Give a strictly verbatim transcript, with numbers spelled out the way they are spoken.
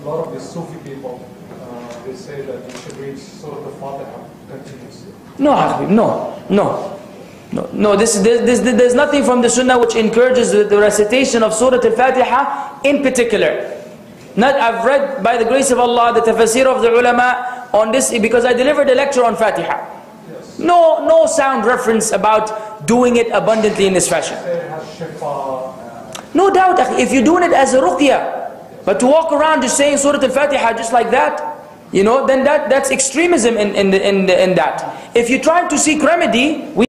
a lot of the Sufi people, uh, they say that you should read Surah Al-Fatiha continuously. No, Habib, no, no. No, no this, this, this, there's nothing from the Sunnah which encourages the, the recitation of Surah Al-Fatiha in particular. Not, I've read by the grace of Allah the tafsir of the ulama on this because I delivered a lecture on Fatiha. Yes. No, no sound reference about doing it abundantly in this fashion. It has shifa. No doubt, if you're doing it as a ruqya, but to walk around just saying Surah Al-Fatiha just like that, you know, then that, that's extremism in, in, the, in, the, in that. If you're trying to seek remedy, we